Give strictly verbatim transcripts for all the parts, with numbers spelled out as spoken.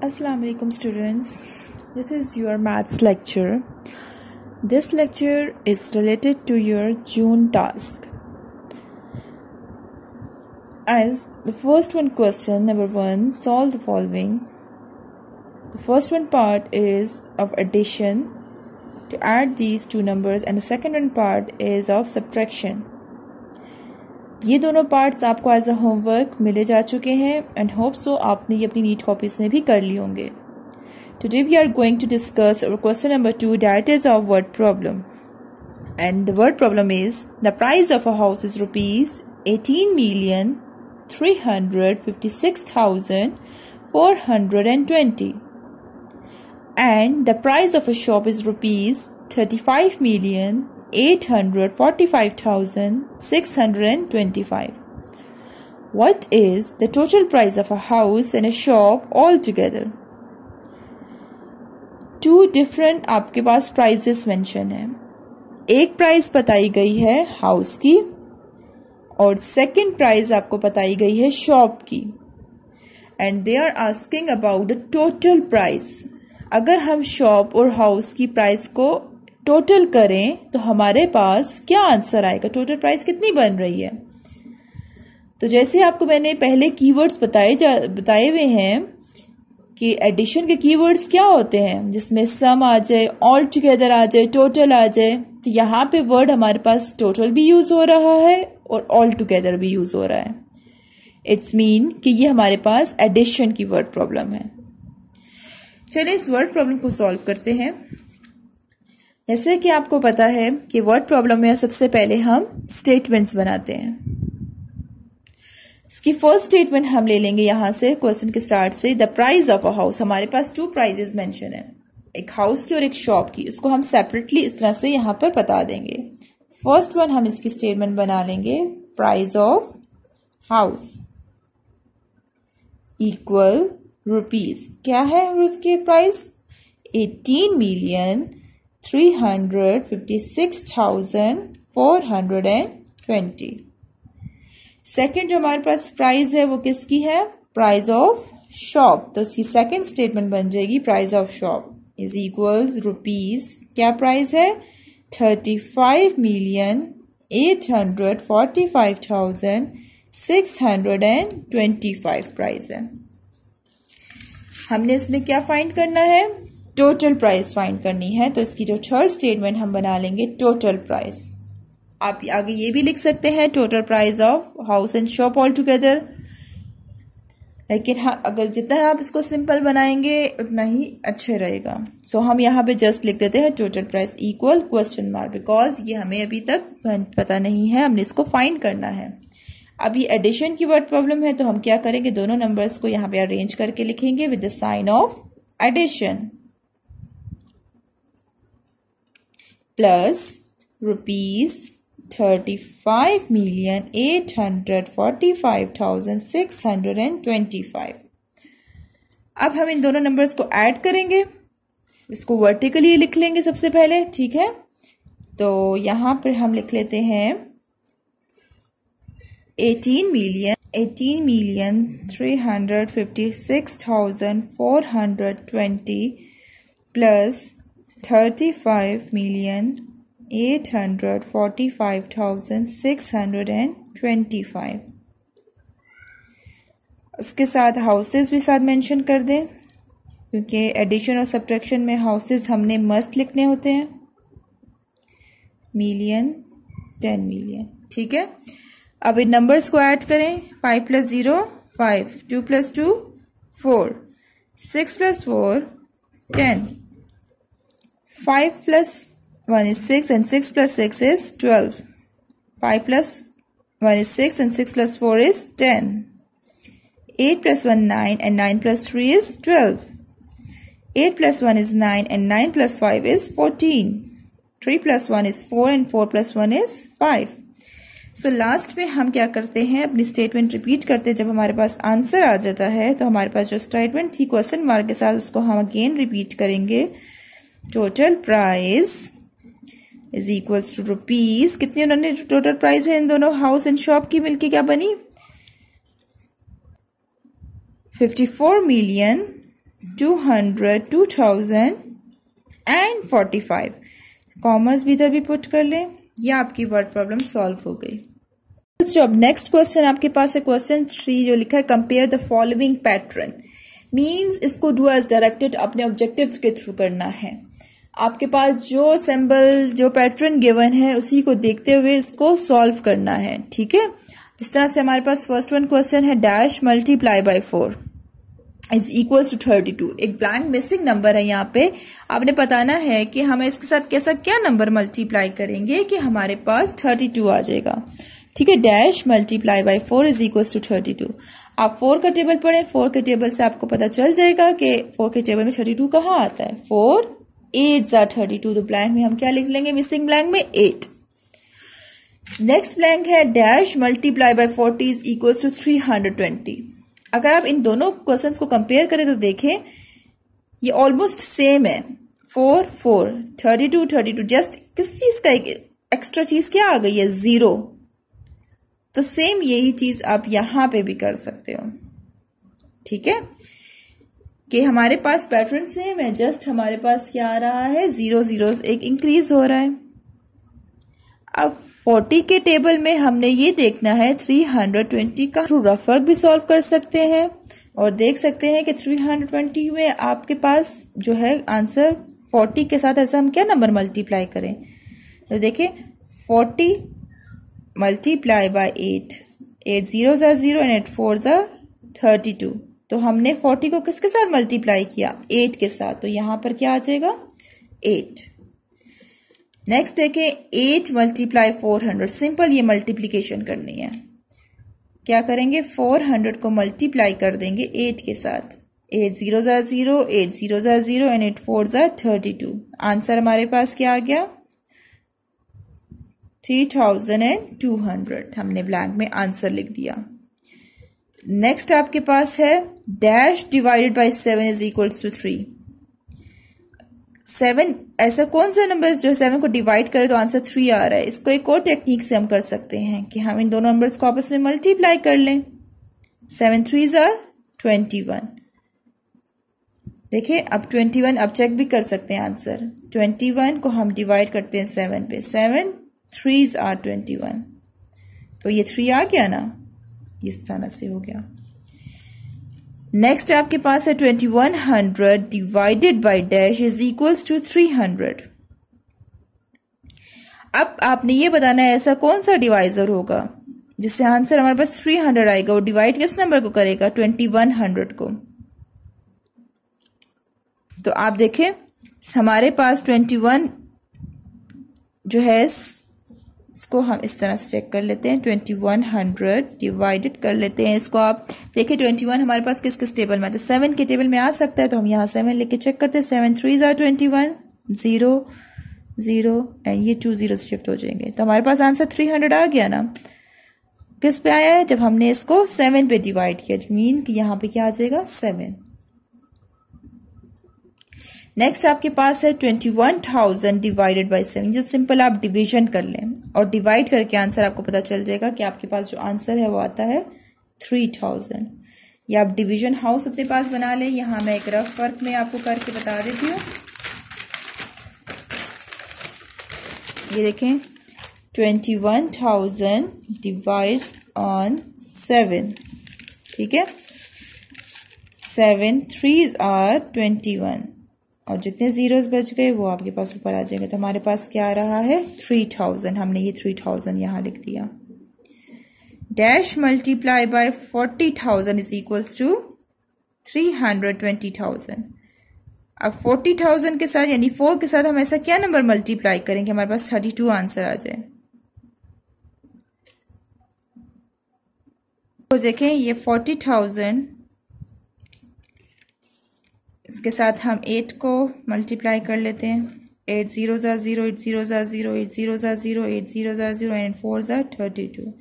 Assalamu alaikum students, this is your maths lecture. This lecture is related to your June task. As the first one question, number one, solve the following. The first one part is of addition, to add these two numbers, and the second one part is of subtraction. ये दोनों parts आपको as a homework मिले जा चुके हैं and hope so आपने ये अपनी नीट कॉपीज में भी कर लिए होंगे. Today we are going to discuss question number two, that is of word problem. And the word problem is the price of a house is rupees eighteen million three hundred fifty six thousand four hundred and twenty and the price of a shop is rupees thirty five million eight hundred forty-five thousand six hundred twenty-five. What is the total price of a house and a shop altogether? Two different आपके पास prices mention है. एक price बताई गई है house की और second price आपको बताई गई है शॉप की. And they are asking about the total price. अगर हम शॉप और हाउस की प्राइस को टोटल करें तो हमारे पास क्या आंसर आएगा, टोटल प्राइस कितनी बन रही है. तो जैसे आपको मैंने पहले कीवर्ड्स बताए जा बताए हुए हैं कि एडिशन के कीवर्ड्स क्या होते हैं, जिसमें सम आ जाए, ऑल टुगेदर आ जाए, टोटल आ जाए. तो यहाँ पे वर्ड हमारे पास टोटल भी यूज हो रहा है और ऑल टुगेदर भी यूज हो रहा है. इट्स मीन कि ये हमारे पास एडिशन की वर्ड प्रॉब्लम है. चलिए इस वर्ड प्रॉब्लम को सॉल्व करते हैं. जैसे कि आपको पता है कि वर्ड प्रॉब्लम में सबसे पहले हम स्टेटमेंट्स बनाते हैं. इसकी फर्स्ट स्टेटमेंट हम ले लेंगे यहां से क्वेश्चन के स्टार्ट से. The price of a house, हमारे पास टू प्राइजेस मेंशन है, एक हाउस की और एक शॉप की. इसको हम सेपरेटली इस तरह से यहां पर बता देंगे. फर्स्ट वन हम इसकी स्टेटमेंट बना लेंगे, price of house equal rupees. क्या है उसके price? Eighteen million three hundred fifty six thousand four hundred and twenty. Second जो हमारे पास प्राइस है वो किसकी है? Price of shop. तो इसकी सेकेंड स्टेटमेंट बन जाएगी price of shop is equals rupees. क्या प्राइस है? Thirty five million eight hundred forty five thousand six hundred and twenty five price है. हमने इसमें क्या फाइंड करना है? टोटल प्राइस फाइंड करनी है. तो इसकी जो थर्ड स्टेटमेंट हम बना लेंगे टोटल प्राइस. आप आगे ये भी लिख सकते हैं total price of house and shop all together, लेकिन हाँ, अगर जितना आप इसको सिंपल बनाएंगे उतना ही अच्छे रहेगा. सो so, हम यहाँ पे जस्ट लिख देते हैं total price equal question mark, because ये हमें अभी तक पता नहीं है, हमने इसको फाइंड करना है. अब ये एडिशन की वर्ड प्रॉब्लम है तो हम क्या करेंगे, दोनों नंबर्स को यहाँ पे अरेंज करके लिखेंगे with the sign of addition. Plus rupees thirty five million eight hundred forty five thousand six hundred and twenty five. अब हम इन दोनों नंबर्स को ऐड करेंगे, इसको वर्टिकली लिख लेंगे सबसे पहले, ठीक है. तो यहां पर हम लिख लेते हैं eighteen million eighteen million three hundred fifty six thousand four hundred twenty plus thirty five million eight hundred forty five thousand six hundred and twenty five. उसके साथ हाउसेस भी साथ मेंशन कर दें, क्योंकि एडिशन और सब्ट्रैक्शन में हाउसेस हमने मस्ट लिखने होते हैं. मिलियन टेन मिलियन, ठीक है. अब इन नंबर्स को ऐड करें. Five plus zero five, two plus two four, six plus four ten, five plus one is six and six plus six is twelve. five plus one is six and six plus four is ten. eight plus one nine and nine plus three is twelve. eight plus one is nine and nine plus five is fourteen. three plus one is four and four plus one is five. So last में हम क्या करते हैं, अपनी statement repeat करते हैं. जब हमारे पास आंसर आ जाता है तो हमारे पास जो स्टेटमेंट थी क्वेश्चन मार्क के साथ उसको हम अगेन रिपीट करेंगे. Total price is equals to rupees. कितनी उन्होंने टोटल प्राइस है इन दोनों हाउस एंड शॉप की मिलके क्या बनी? Fifty four million two hundred, two thousand and forty five. Commerce भी इधर भी पुट कर लें। यह आपकी वर्ड प्रॉब्लम सॉल्व हो गई। अब नेक्स्ट क्वेश्चन आपके पास है क्वेश्चन थ्री, जो लिखा है compare the following pattern. Means इसको डू एज डायरेक्टेड अपने ऑब्जेक्टिव्स के थ्रू करना है। आपके पास जो सिंबल, जो पैटर्न गिवन है उसी को देखते हुए इसको सॉल्व करना है। ठीक है, जिस तरह से हमारे पास फर्स्ट वन क्वेश्चन है dash multiply by four is equal to thirty two. एक ब्लैंक मिसिंग नंबर है यहाँ पे। आपने बताना है कि हमें इसके साथ कैसा क्या नंबर मल्टीप्लाई करेंगे कि हमारे पास थर्टी टू आ जाएगा। ठीक है, dash multiply by four is equal to thirty two. आप फोर का टेबल पढ़ें, फोर के टेबल से आपको पता चल जाएगा कि फोर के टेबल में थर्टी टू कहाँ आता है। फोर एट जार थर्टी टू। तो ब्लैंक में हम क्या लिख लेंगे, मिसिंग ब्लैंक में एट। नेक्स्ट ब्लैंक है dash multiply by forty is equal to three hundred twenty. अगर आप इन दोनों क्वेश्चंस को कंपेयर करें तो देखें ये ऑलमोस्ट सेम है। Four four thirty two thirty two, just किस चीज का एक एक्स्ट्रा चीज क्या आ गई है, जीरो। तो सेम यही चीज आप यहां पे भी कर सकते हो। ठीक है, कि हमारे पास पैटर्न सेम है, जस्ट हमारे पास क्या आ रहा है, जीरो जीरो एक इंक्रीज हो रहा है। अब फोर्टी के टेबल में हमने ये देखना है थ्री हंड्रेड ट्वेंटी का थ्रू रफ वर्क भी सॉल्व कर सकते हैं और देख सकते हैं कि थ्री हंड्रेड ट्वेंटी में आपके पास जो है आंसर फोर्टी के साथ ऐसा हम क्या नंबर मल्टीप्लाई करें। तो देखिए forty multiply by eight, eight zero जार जीरो एंड एट फोर जार थर्टी टू। तो हमने फोर्टी को किसके साथ मल्टीप्लाई किया, एट के साथ। तो यहां पर क्या आ जाएगा, एट। नेक्स्ट देखें eight multiply four hundred. Simple ये मल्टीप्लीकेशन करनी है। क्या करेंगे, फोर हंड्रेड को मल्टीप्लाई कर देंगे एट के साथ। एट जीरो जार जीरो, एट जीरो जार जीरो एंड एट फोर जार थर्टी टू। आंसर हमारे पास क्या आ गया, three thousand and two hundred. हमने ब्लैंक में आंसर लिख दिया। नेक्स्ट आपके पास है dash divided by seven is equals to three. Seven ऐसा कौन सा नंबर जो सेवन को डिवाइड करे तो आंसर थ्री आ रहा है। इसको एक और टेक्निक से हम कर सकते हैं कि हम इन दोनों नंबर्स को आपस में मल्टीप्लाई कर लें। सेवन थ्री जार ट्वेंटी वन। देखिए अब ट्वेंटी वन, अब चेक भी कर सकते हैं आंसर। ट्वेंटी वन को हम डिवाइड करते हैं सेवन पे, seven threes are twenty one. तो ये थ्री आ गया ना, इस तरह से हो गया। नेक्स्ट आपके पास है twenty one hundred divided by dash is equals to three hundred. अब आपने ये बताना है ऐसा कौन सा डिवाइजर होगा जिससे आंसर हमारे पास थ्री हंड्रेड आएगा। वो डिवाइड किस नंबर को करेगा, ट्वेंटी वन हंड्रेड को। तो आप देखें हमारे पास ट्वेंटी वन जो है, इसको हम इस तरह से चेक कर लेते हैं। ट्वेंटी वन हंड्रेड डिवाइडेड कर लेते हैं इसको। आप देखिए ट्वेंटी वन हमारे पास किस किस टेबल में आता है, सेवन के टेबल में आ सकता है। तो हम यहाँ सेवन लेके चेक करते हैं। सेवन थ्री जार twenty one, zero zero and ये टू जीरो शिफ्ट हो जाएंगे। तो हमारे पास आंसर थ्री हंड्रेड आ गया ना। किस पे आया है, जब हमने इसको सेवन पे डिवाइड किया। मीन कि यहाँ पे क्या आ जाएगा, सेवन। नेक्स्ट आपके पास है twenty one thousand divided by seven. जो सिंपल आप डिवीजन कर लें और डिवाइड करके आंसर आपको पता चल जाएगा कि आपके पास जो आंसर है वो आता है थ्री थाउजेंड। या आप डिवीजन हाउस अपने पास बना लें। यहाँ मैं एक रफ वर्क में आपको करके बता देती हूँ। ये देखें twenty one thousand divide on seven. ठीक है, seven threes are twenty one और जितने जीरोस बच गए वो आपके पास ऊपर आ जाएंगे। तो हमारे पास क्या आ रहा है, थ्री थाउजेंड। हमने ये थ्री थाउजेंड यहाँ लिख दिया। Dash multiply by forty thousand is equals to three hundred twenty thousand. अब फोर्टी थाउजेंड के साथ यानी फोर के साथ हम ऐसा क्या नंबर मल्टीप्लाई करेंगे हमारे पास थर्टी टू आंसर आ जाए। तो देखें ये फोर्टी थाउजेंड, इसके साथ हम एट को मल्टीप्लाई कर लेते हैं। एट जीरो ज़ा ज़ीरो, एट जीरो ज़ा ज़ीरो, एट जीरो ज़ा ज़ीरो, एट जीरो ज़ा ज़ीरो एंड फोर ज़ा thirty two.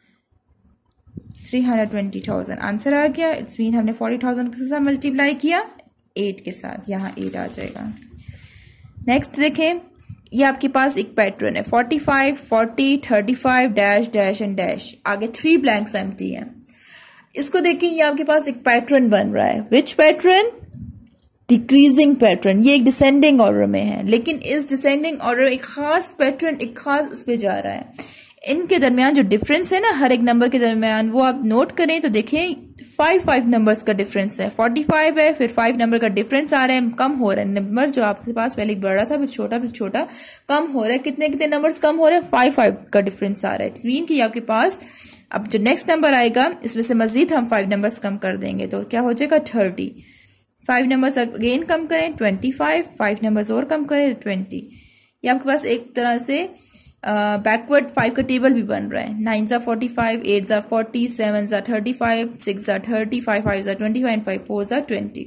Three hundred twenty thousand answer आ गया। इट्स मीन हमने फोर्टी थाउजेंड के साथ मल्टीप्लाई किया एट के साथ, यहाँ एट आ जाएगा। नेक्स्ट देखें, ये आपके पास एक पैटर्न है forty five, forty, thirty five, dash dash and dash. आगे थ्री ब्लैंक्स एम्प्टी हैं। इसको देखें, ये आपके पास एक पैटर्न बन रहा है। विच पैटर्न, डिक्रीजिंग पैटर्न, ये एक डिसेंडिंग ऑर्डर में है, लेकिन इस डिसेंडिंग ऑर्डर एक खास पैटर्न, एक खास उस पर जा रहा है। इनके दरमियान जो डिफरेंस है ना हर एक नंबर के दरमियान, वो आप नोट करें तो देखें फाइव फाइव नंबर्स का डिफरेंस है। फोर्टी फाइव है, फिर फाइव नंबर का डिफरेंस आ रहा है, कम हो रहा है नंबर, जो आपके पास पहले बड़ा था फिर छोटा फिर छोटा कम हो रहा है। कितने कितने नंबर्स कम हो रहे हैं? फाइव फाइव का डिफरेंस आ रहा है। मीन कि आपके पास अब जो नेक्स्ट नंबर आएगा इसमें से मजीद हम फाइव नंबर्स कम कर देंगे तो क्या हो जाएगा? थर्टी। फाइव नंबर्स अगेन कम करें, ट्वेंटी फाइव, फाइव नंबर्स और कम करें, ट्वेंटी। ये आपके पास एक तरह से बैकवर्ड uh, फाइव का टेबल भी बन रहा है। नाइन ज़ा फोर्टी फाइव, एट ज़ा फोर्टी, सेवन ज़ा थर्टी फाइव, सिक्स ज़ा थर्टी, फाइव फाइव ज़ा ट्वेंटी फाइव, फाइव फोर ज़ा ट्वेंटी।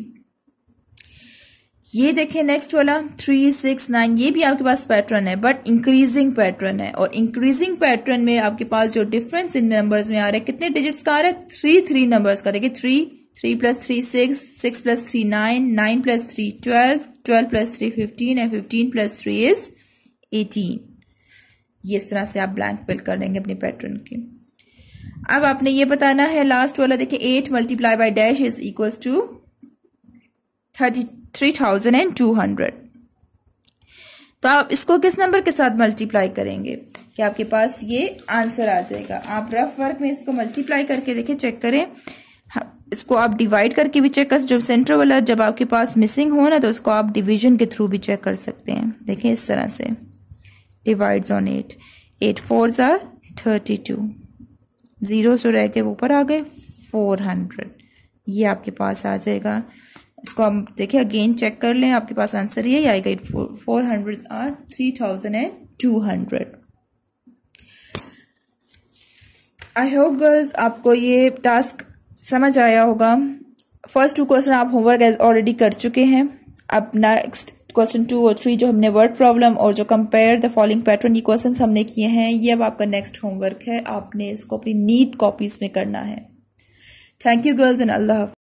ये देखें नेक्स्ट वाला थ्री सिक्स नाइन, ये भी आपके पास पैटर्न है बट इंक्रीजिंग पैटर्न है। और इंक्रीजिंग पैटर्न में आपके पास जो डिफरेंस इन नंबर्स में आ रहा है, कितने डिजिट्स का आ रहा है? थ्री थ्री नंबर्स का। देखिए three, three plus three six, six plus three nine, nine plus three twelve, twelve plus three fifteen and fifteen plus three is eighteen. ये इस तरह से आप ब्लैंक फिल कर लेंगे अपने पैटर्न की। अब आपने ये बताना है लास्ट वाला, देखिए eight multiply by dash is equals to thirty three thousand and two hundred. तो आप इसको किस नंबर के साथ मल्टीप्लाई करेंगे कि आपके पास ये आंसर आ जाएगा? आप रफ वर्क में इसको मल्टीप्लाई करके देखिए, चेक करें। इसको आप डिवाइड करके भी चेक कर, जो सेंटर वाला जब आपके पास मिसिंग हो ना तो उसको आप डिवीजन के थ्रू भी चेक कर सकते हैं। देखिए इस तरह से divides on eight, eight four ज़ा थर्टी टू, जीरो जो रह गए वो ऊपर आ गए, फोर हंड्रेड। ये आपके पास आ जाएगा। इसको हम देखिए अगेन चेक कर लें, आपके पास आंसर ये आएगा, four hundred are three thousand and two hundred. I hope girls आपको ये टास्क समझ आया होगा। फर्स्ट टू क्वेश्चन आप होमवर्क ऑलरेडी कर चुके हैं। अब नेक्स्ट क्वेश्चन टू और थ्री जो हमने वर्ड प्रॉब्लम और जो कंपेयर द फॉलोइंग पैटर्न, ये क्वेश्चंस हमने किए हैं। ये अब आपका नेक्स्ट होमवर्क है, आपने इसको अपनी नीट कॉपीज में करना है। थैंक यू गर्ल्स एंड अल्लाह हाफ़िज़।